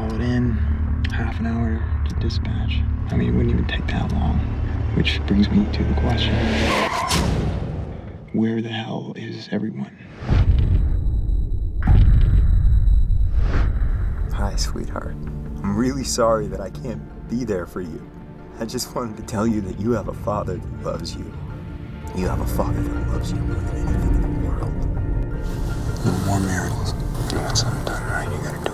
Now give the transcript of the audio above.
call it in, half an hour to dispatch. I mean, it wouldn't even take that long. Which brings me to the question, where the hell is everyone? Hi, sweetheart. I'm really sorry that I can't be there for you. I just wanted to tell you that you have a father that loves you. You have a father that loves you more than anything in the world. No more miracles. Once I'm done right, you gotta do